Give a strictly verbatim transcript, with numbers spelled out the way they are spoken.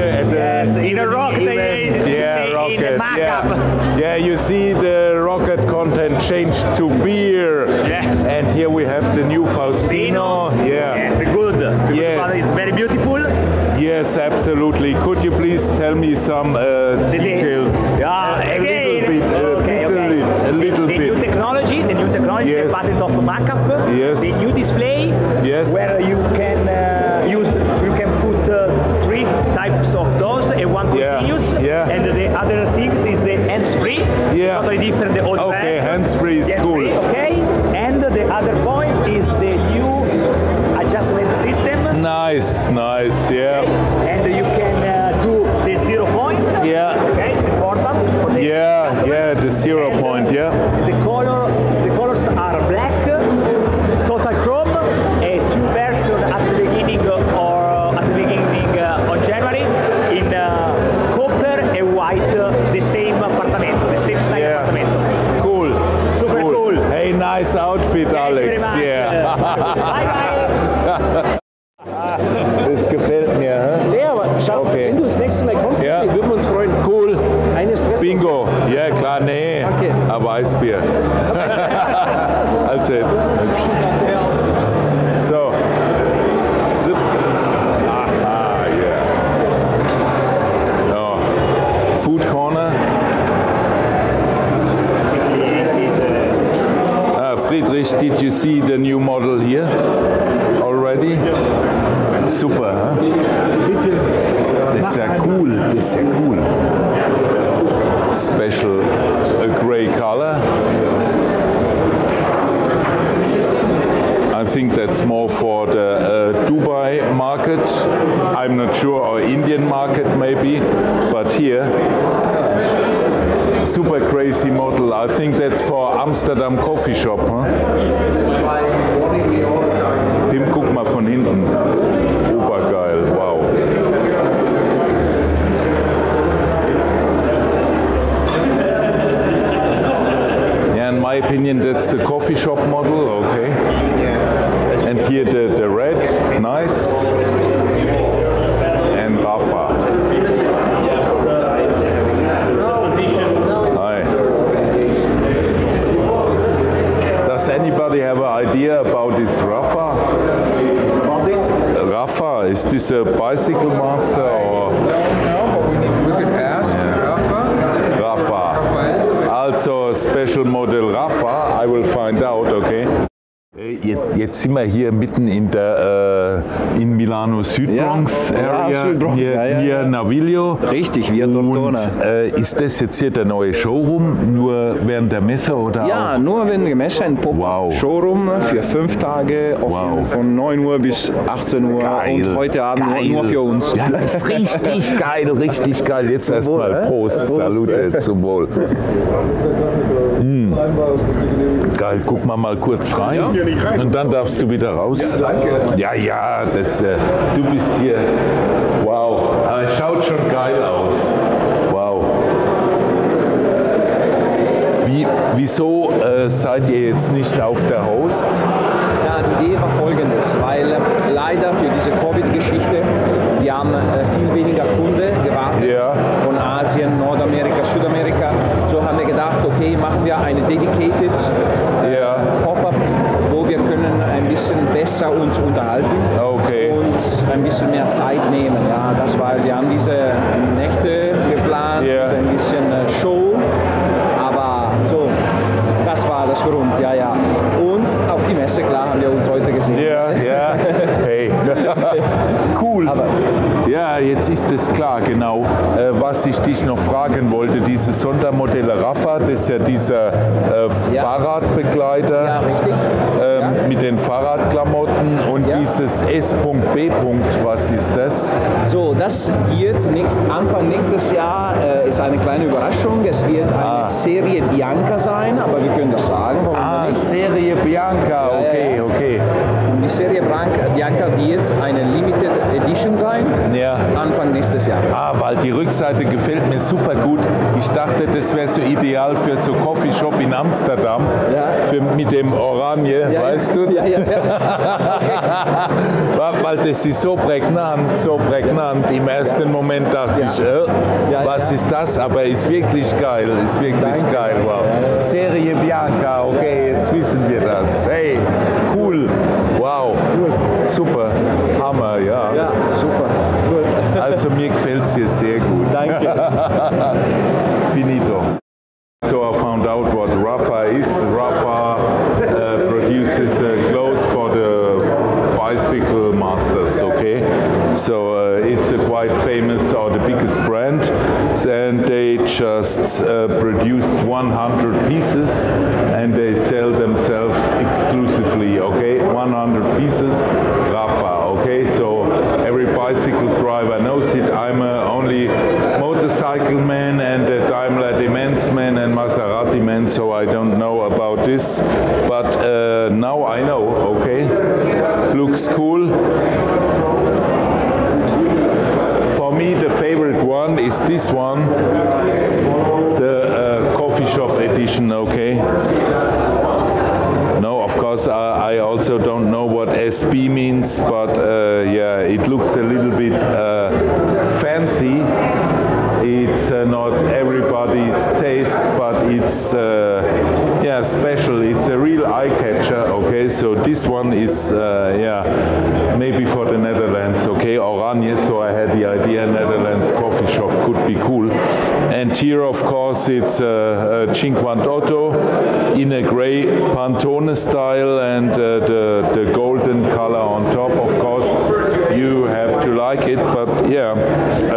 at the Yes, in a rock, event. they- Yeah, in a rocket. markup. Yeah. Yeah, you see the rocket content changed to beer. Yes. And here we have the new Faustino. Yeah. Yes, the good. The good Yes. one is very beautiful. Yes, absolutely. Could you please tell me some uh, The- the- details? Yeah, a again. little bit. Uh, Okay, little okay. bit. A little the bit. new technology, the new technology, Yes. the patent of markup, Yes. the new display, Yes. where you can uh, use, you can put uh, three types of those, and one Yeah. continuous, Yeah. and the other things is the hands-free, Yeah. totally different. The old Okay, version. hands-free is cool. Hands-free, okay, and the other point is the new adjustment system, Nice, nice. Yeah. and you can uh, do the zero point. Yeah. Okay, it's important for the Yeah, customer. yeah, the zero And point, yeah. The color, the colors are black, total chrome, and two versions at the beginning or at the beginning uh, of January in uh, copper and white, uh, the same appartamento, the same style Yeah. appartamento. Cool. Super cool. Hey, nice outfit, Thank you very Alex. much. Yeah. Bye bye. Das gefällt mir. Hä? Nee, aber schau, Okay. wenn du das nächste Mal kommst, Ja. würden wir uns freuen. Cool. Ein Espresso. Bingo. Ja, klar, nee. Danke. Ein Weißbier. Also. So. Zip. Aha, yeah. So. Food corner. Ah, Friedrich, did you see the new model here already? Super, huh? Bitte. Das ist ja cool, das ist ja cool. Special, a grey color. I think that's more for the uh, Dubai market. I'm not sure, or Indian market maybe, but here, super crazy model. I think that's for Amsterdam coffee shop. Huh? Tim, guck mal von hinten. Obergeil, wow. Yeah, in my opinion, that's the coffee shop model, okay. And here the, the red, nice. And Rafa. Hi. Does anybody have an idea about this Rafa? About this? Rafa, is this a bicycle master or No, but we need to, we could ask Rafa. Rafa? Also special model Rafa, I will find out, okay. Jetzt, jetzt sind wir hier mitten in der äh, in Milano Südbronx Ja, ja, Area, Südbronx, hier, ja, ja, hier ja. Naviglio. Richtig, Via Tortona. Und, äh, ist das jetzt hier der neue Showroom, nur während der Messe oder Ja, auch? nur wenn die Messe ein Pop-Showroom für fünf Tage offen Wow. von neun Uhr bis achtzehn Uhr Geil. und heute Abend nur, Geil. nur für uns. Ja, das ist richtig geil, richtig geil. Jetzt erstmal Wohl, Prost, Prost. Salute, zum Wohl. Mm. Geil, guck mal mal kurz rein und dann darfst du wieder raus. Ja, danke. Ja, ja, das, äh, du bist hier. Wow, aber es schaut schon geil aus. Wow. Wie, wieso äh, seid ihr jetzt nicht auf der Host? Ja, die Idee war folgendes, weil äh, leider für diese Covid-Geschichte, wir haben äh, viel weniger Kunde gewartet Ja. von Asien, Nordamerika, Südamerika. So haben wir gedacht, okay, machen wir eine dedicated äh, Ja. Pop-up, wo wir können ein bisschen besser uns unterhalten Okay. und ein bisschen mehr Zeit nehmen. Ja, das war, wir haben diese Nächte geplant Ja. mit ein bisschen äh, Show, aber so, das war das Grund, ja, ja. Und auf die Messe, klar, haben wir uns heute gesehen. Ja, ja. Hey. Cool. Aber Ja, jetzt ist es klar, genau. Äh, was ich dich noch fragen wollte, diese Sondermodelle Rafa, das ist ja dieser äh, Ja. Fahrradbegleiter ja, richtig. ähm, Ja. mit den Fahrradklamotten und Ja. dieses S B. Was ist das? So, das wird nächst, Anfang nächstes Jahr, äh, ist eine kleine Überraschung. Es wird eine Ah. Serie Bianca sein, aber wir können das sagen, warum Ah, nicht? Serie Bianca, Ja, okay, ja, ja. okay. Und die Serie Bianca, Bianca wird eine Limited Edition sein. Ja, Anfang nächstes Jahr. Ah, weil die Rückseite gefällt mir super gut. Ich dachte, das wäre so ideal für so Coffeeshop in Amsterdam, Ja. für, mit dem Oranje, Ja, weißt ja. du? Ja, ja, ja. Weil, weil das ist so prägnant, so prägnant. Im ersten Moment dachte Ja. ich, äh, Ja, was ja. ist das? Aber ist wirklich geil, ist wirklich Danke. geil. Wow. Serie Bianca, okay, jetzt wissen wir das. Hey, cool, wow, super, Hammer, ja. Ja, super. Gut. Also mir gefällt es hier sehr gut. Danke. Finito. So I found out what Rafa is. Rafa uh, produces uh, clothes for the bicycle masters, okay? So uh, it's a quite famous or the biggest brand, and they just uh, produced one hundred pieces and they sell themselves exclusively, okay? one hundred pieces, Rafa, okay? So every bicycle driver knows it. I'm a only motorcycle man and a Daimler Demenz man and Maserati man, so I don't know about this, but uh, now I know, okay? Looks cool. For me, the favorite one is this one, the uh, coffee shop edition, okay? No, of course, I, I also don't know what S B means, but uh, yeah, it looks a little bit uh, fancy. It's uh, not everybody's taste, but it's uh, yeah special. It's a real eye catcher. Okay, so this one is uh, yeah maybe for the Netherlands. Okay, Oranje. So I had the idea Netherlands coffee shop could be cool. And here, of course, it's uh, uh, Cinquantotto in a grey Pantone style and uh, the the golden color on top. Of course, you have to like it, but yeah,